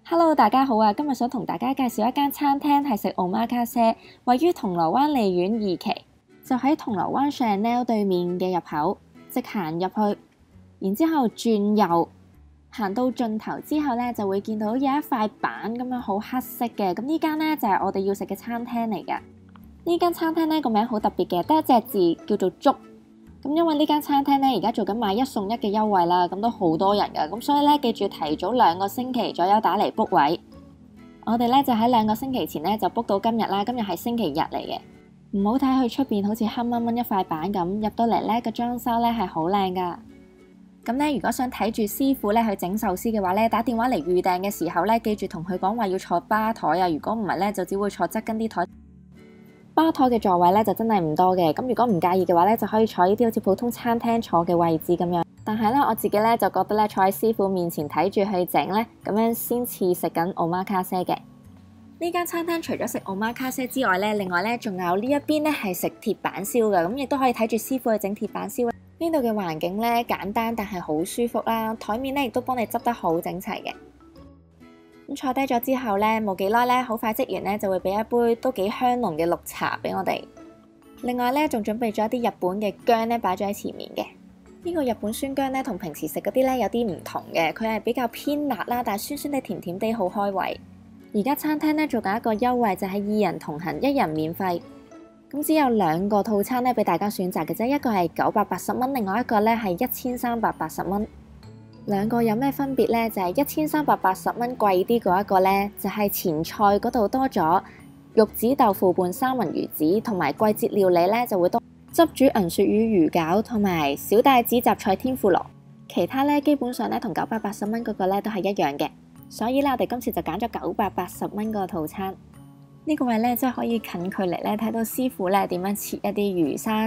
Hello，大家好啊！今日想同大家介紹一間餐廳，係食 Omakase，位於銅鑼灣利苑2期，就喺銅鑼灣 Chanel 對面嘅入口，直行入去，然之後轉右，行到盡頭之後咧，就會見到有一塊板咁樣好黑色嘅，咁呢間咧就係我哋要食嘅餐廳嚟㗎。呢間餐廳咧個名好特別嘅，得一隻字叫做粥。咁因為呢間餐廳咧而家做緊買一送一嘅優惠啦，咁都好多人㗎，咁所以咧記住提早2個星期左右打嚟 book 位。我哋咧就喺2個星期前咧就 book 到今日啦，今日係星期日嚟嘅。唔好睇佢出邊好似黑蚊蚊一塊板咁，入到嚟咧個裝修咧係好靚㗎。咁咧如果想睇住師傅咧去整壽司嘅話咧，打電話嚟預訂嘅時候咧，記住同佢講話要坐吧台啊，如果唔係咧就只會坐側跟啲台。吧台嘅座位咧就真係唔多嘅，咁如果唔介意嘅話咧，就可以坐呢啲好似普通餐廳坐嘅位置咁樣。但係咧我自己咧就覺得咧坐喺師傅面前睇住去整咧，咁樣先似食緊 Omakase嘅。呢間餐廳除咗食 Omakase之外咧，另外咧仲有呢一邊咧係食鐵板燒嘅，咁亦都可以睇住師傅去整鐵板燒。呢度嘅環境咧簡單，但係好舒服啦，台面咧亦都幫你執得好整齊嘅。咁坐低咗之後咧，冇幾耐咧，好快職員咧就會俾一杯都幾香濃嘅綠茶俾我哋。另外咧，仲準備咗一啲日本嘅薑咧擺咗喺前面嘅。呢個日本酸薑咧同平時食嗰啲咧有啲唔同嘅，佢係比較偏辣啦，但係酸酸地甜甜地好開胃。而家餐廳咧做緊一個優惠，就係2人同行1人免費。咁只有2個套餐咧俾大家選擇嘅啫，一個係980蚊，另外一個咧係1380蚊。2個有咩分別呢？就係1380蚊貴啲嗰一個呢，就係前菜嗰度多咗玉子豆腐拌三文魚子，同埋季節料理呢就會多汁煮銀鱈魚魚餃同埋小帶子雜菜天婦羅。其他呢基本上呢同980蚊嗰個呢都係一樣嘅，所以呢我哋今次就揀咗980蚊個套餐。呢個位呢真係可以近距離呢睇到師傅呢點樣切一啲魚生。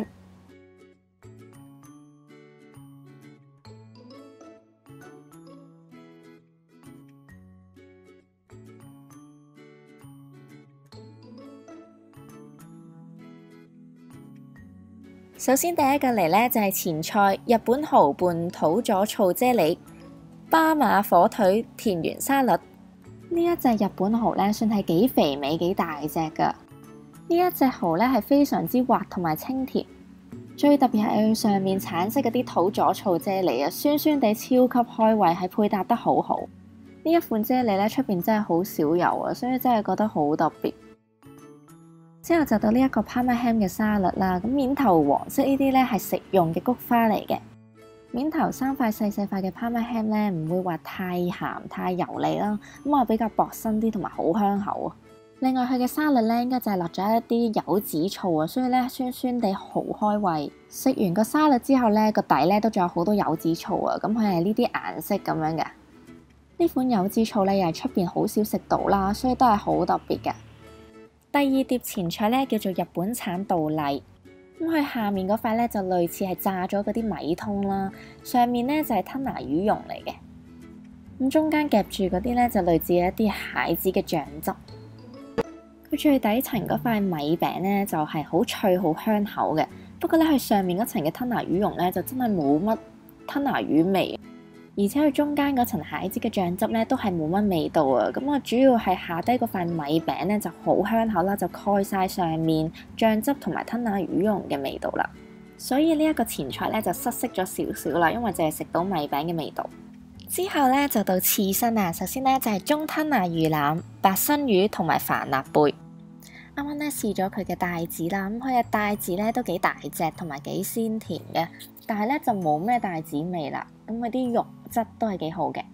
首先第一個嚟呢，就係前菜日本蠔拌土佐醋啫喱、巴馬火腿田園沙律。呢一隻日本蠔呢，算係幾肥美幾大隻㗎。呢一隻蠔呢，係非常之滑同埋清甜，最特別係佢上面橙色嗰啲土佐醋啫喱啊，酸酸地超級開胃，係配搭得好好。呢一款啫喱呢，出邊真係好少有啊，所以真係覺得好特別。之後就到呢一個 Parma ham 嘅沙律啦，咁面頭黃色呢啲咧係食用嘅菊花嚟嘅。面頭3塊細細塊嘅 Parma ham 咧唔會話太鹹太油膩啦，咁啊比較薄身啲同埋好香口啊。另外佢嘅沙律咧應該就係落咗一啲柚子醋啊，所以咧酸酸地好開胃。食完個沙律之後咧個底咧都仲有好多柚子醋啊，咁佢係呢啲顏色咁樣嘅。呢款柚子醋咧又係出邊好少食到啦，所以都係好特別嘅。第2碟前菜咧叫做日本產稻麗，咁佢下面嗰塊咧就類似係炸咗嗰啲米通啦，上面咧就係吞拿魚蓉嚟嘅，咁中間夾住嗰啲咧就類似一啲蟹子嘅醬汁。佢最底層嗰塊米餅咧就係好脆好香口嘅，不過咧佢上面嗰層嘅吞拿魚蓉咧就真係冇乜吞拿魚味。而且佢中間嗰層蟹子嘅醬汁咧都係冇乜味道啊，咁啊主要係下低嗰塊米餅咧就好香口啦，就蓋晒上面醬汁同埋吞拿魚蓉嘅味道啦。所以呢一個前菜咧就失色咗少少啦，因為淨係食到米餅嘅味道。之後咧就到刺身啊，首先咧就係中吞拿魚腩、白身魚同埋帆立貝。啱啱咧試咗佢嘅帶子啦，咁佢嘅帶子咧都幾大隻同埋幾鮮甜嘅，但係咧就冇咩帶子味啦。咁佢啲肉質都係幾好嘅。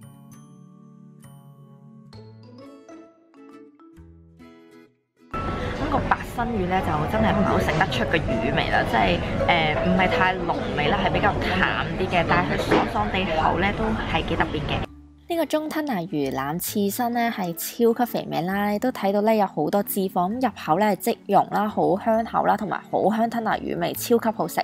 咁個白身魚咧就真係唔係好食得出個魚味啦，即係唔係太濃味啦，係比較淡啲嘅，但係佢爽爽地口咧都係幾特別嘅。呢個中吞拿魚腩刺身咧係超級肥美啦，你都睇到咧有好多脂肪，咁入口咧係即溶啦，好香口啦，同埋好香吞拿魚味，超級好食。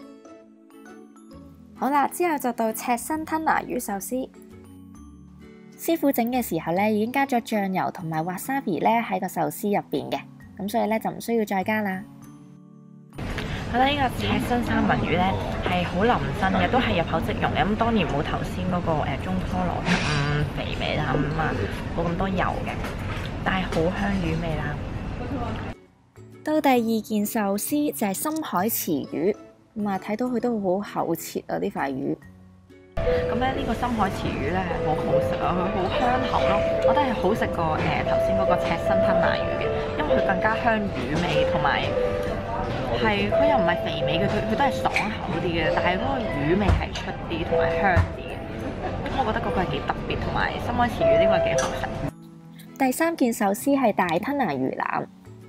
好啦，之後就到赤身吞拿魚壽司。 師傅整嘅時候咧，已經加咗醬油同埋 wasabi 咧喺個壽司入邊嘅，咁所以咧就唔需要再加啦。 好啦，呢個赤身三文魚咧係好腍身嘅，都係入口即溶嘅。咁當然冇頭先嗰個中拖羅咁肥味啦，咁啊冇咁多油嘅，但係好香魚味啦。 到第二件壽司就係深海池魚，咁啊睇到佢都好厚切啊呢塊魚。 咁咧呢個深海池魚咧係好好食啊，佢好香口咯，我覺得係好食過頭先嗰個赤身吞拿魚嘅，因為佢更加香魚味，同埋係佢又唔係肥味嘅，佢都係爽口啲嘅，但係嗰個魚味係出啲同埋香啲嘅，咁我覺得嗰個係幾特別，同埋深海池魚呢個係幾好食。 第三件壽司係大吞拿魚腩。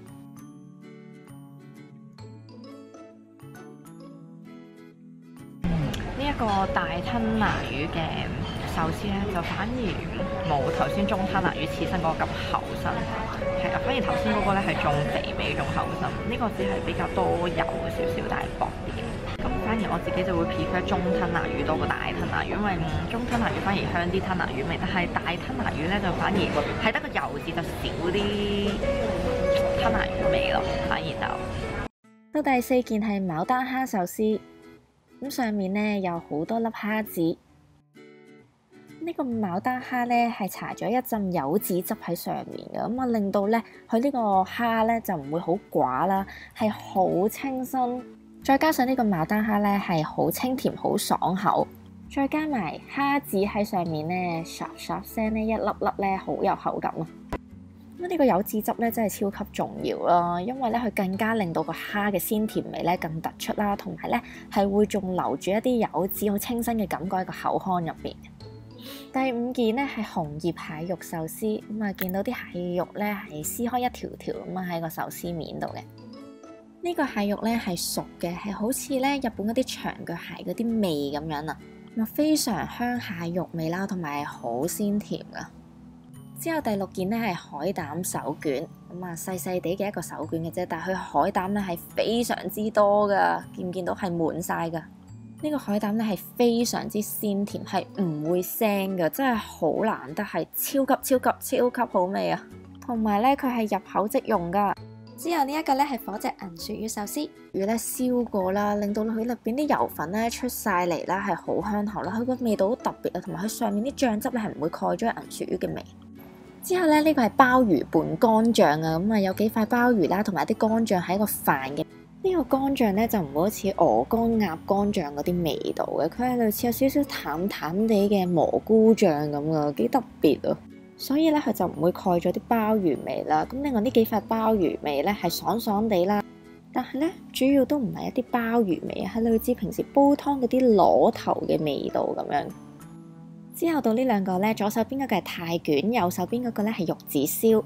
呢一個大吞拿魚嘅壽司咧，就反而冇頭先中吞拿魚刺身嗰個咁厚身，係啊，反而頭先嗰個咧係仲肥味仲厚身，呢個只係比較多油少少，但係薄啲嘅。咁反而我自己就會 prefer 中吞拿魚多過大吞拿魚，因為中吞拿魚反而香啲吞拿魚味，但係大吞拿魚咧就反而係得個油字就少啲吞拿魚味咯，反而就。 到第四件係牡丹蝦壽司。咁上面咧有好多粒蝦子，呢個牡丹蝦咧係搽咗一浸柚子汁喺上面嘅，咁啊令到咧佢呢個蝦咧就唔會好寡啦，係好清新。再加上呢個牡丹蝦咧係好清甜好爽口，再加埋蝦子喺上面咧，唰唰聲咧一粒粒咧好有口感啊！咁呢個柚子汁咧真係超級重要啦，因為咧佢更加令到個蝦嘅鮮甜味咧更突出啦，同埋咧係會仲留住一啲柚子好清新嘅感覺喺個口腔入邊。第五件咧係紅葉蟹肉壽司，咁啊見到啲蟹肉咧係撕開一條條咁啊喺個壽司面度嘅。呢個蟹肉咧係熟嘅，係好似咧日本嗰啲長腳蟹嗰啲味咁樣啊，咁啊非常香蟹肉味啦，同埋好鮮甜噶。之後第六件咧係海膽手卷，咁啊細細地嘅一個手卷嘅啫，但係佢海膽咧係非常之多噶，見唔見到係滿晒噶？呢個海膽咧係非常之鮮甜，係唔會腥噶，真係好難得，係超級好味啊！同埋咧佢係入口即溶噶。之後呢一個咧係火炙銀鱈魚壽司，魚咧燒過啦，令到佢入邊啲油粉咧出晒嚟啦，係好香口啦，佢個味道好特別啊，同埋佢上面啲醬汁咧係唔會蓋咗銀鱈魚嘅味。之後咧，呢個係鮑魚拌乾醬啊，咁啊有幾塊鮑魚啦，同埋啲乾醬喺個飯嘅。呢個乾醬咧就唔會好似鵝肝、鴨肝醬嗰啲味道嘅，佢係類似有少少淡淡地嘅蘑菇醬咁啊，幾特別啊！所以咧佢就唔會蓋咗啲鮑魚味啦。咁另外呢幾塊鮑魚味咧係爽爽地啦，但係咧主要都唔係一啲鮑魚味，係類似平時煲湯嗰啲螺頭嘅味道咁樣。之後到呢兩個咧，左手邊嗰個係泰卷，右手邊嗰個咧係玉子燒。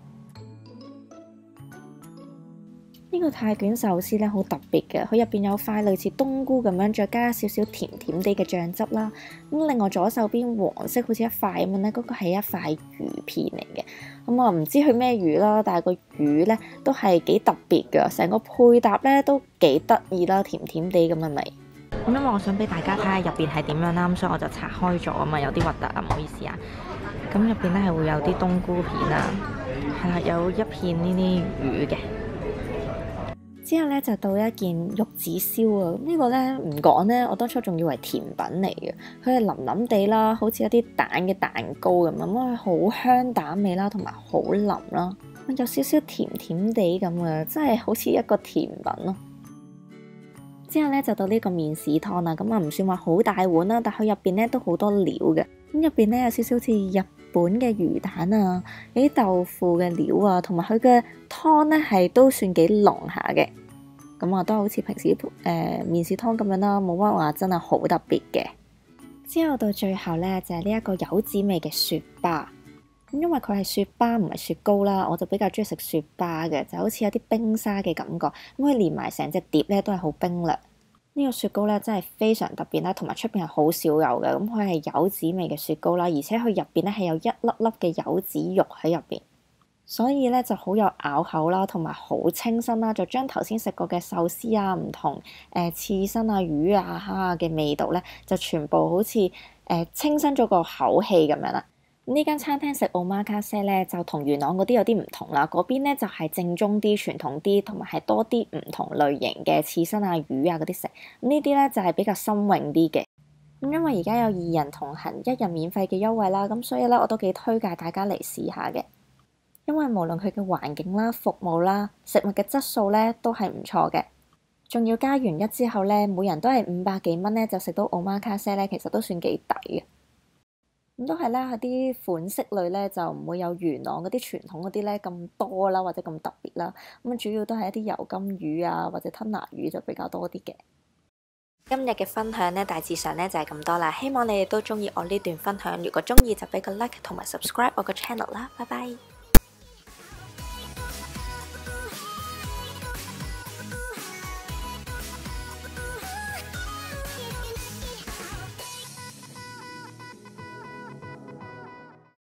呢個泰卷壽司咧好特別嘅，佢入邊有塊類似冬菇咁樣，再加少少甜甜地嘅醬汁啦。咁另外左手邊黃色好似一塊咁樣咧，嗰個係一塊魚片嚟嘅。咁我唔知佢咩魚啦，但係個魚咧都係幾特別嘅，成個配搭咧都幾得意啦，甜甜地咁嘅味。 咁因為我想俾大家睇下入邊係點樣啦，咁所以我就拆開咗啊嘛，有啲核突啊，唔好意思啊。咁入邊咧係會有啲冬菇片啊，係啦，有一片呢啲魚嘅。 之後咧就到一件玉子燒啊，呢個咧唔講咧，我當初仲以為甜品嚟嘅，佢係腍腍地啦，好似一啲蛋嘅蛋糕咁樣，咁好香蛋味啦，同埋好腍啦，有少少甜甜地咁嘅，真係好似一個甜品咯。之後咧就到呢個麵豉湯啦，咁啊唔算話好大碗啦，但佢入邊咧都好多料嘅，咁入邊咧有少少似日本嘅魚蛋啊，有啲豆腐嘅料啊，同埋佢嘅湯咧係都算幾濃下嘅，咁啊都好似平時麵豉湯咁樣啦，冇乜話真係好特別嘅。之後到最後咧就係呢一個柚子味嘅雪巴，咁因為佢係雪巴唔係雪糕啦，我就比較中意食雪巴嘅，就好似有啲冰沙嘅感覺，咁佢連埋成隻碟咧都係好冰涼。呢個雪糕咧真係非常特別啦，同埋出邊係好少有嘅，咁佢係柚子味嘅雪糕啦，而且佢入邊咧係有一粒粒嘅柚子肉喺入邊，所以咧就好有咬口啦，同埋好清新啦，就將頭先食過嘅壽司啊、唔同刺身啊、魚啊、蝦啊嘅味道咧，就全部好似清新咗個口氣咁樣啦。 呢間餐廳食 omakase 咧，就同元朗嗰啲有啲唔同啦。嗰邊咧就係正宗啲、傳統啲，同埋係多啲唔同類型嘅刺身啊、魚啊嗰啲食。呢啲咧就係比較新穎啲嘅。咁因為而家有2人同行1日免費嘅優惠啦，咁所以咧我都幾推介大家嚟試下嘅。因為無論佢嘅環境啦、服務啦、食物嘅質素咧都係唔錯嘅。仲要加完一之後咧，每人都係500幾蚊咧就食到 omakase 咧，其實都算幾抵嘅。咁都係啦，嗰啲款式類咧就唔會有元朗嗰啲傳統嗰啲咧咁多啦，或者咁特別啦。咁主要都係一啲油甘魚啊，或者吞拿魚就比較多啲嘅。今日嘅分享咧大致上咧就係咁多啦，希望你哋都中意我呢段分享。如果中意就俾個 like 同埋 subscribe 我個 channel 啦，拜拜。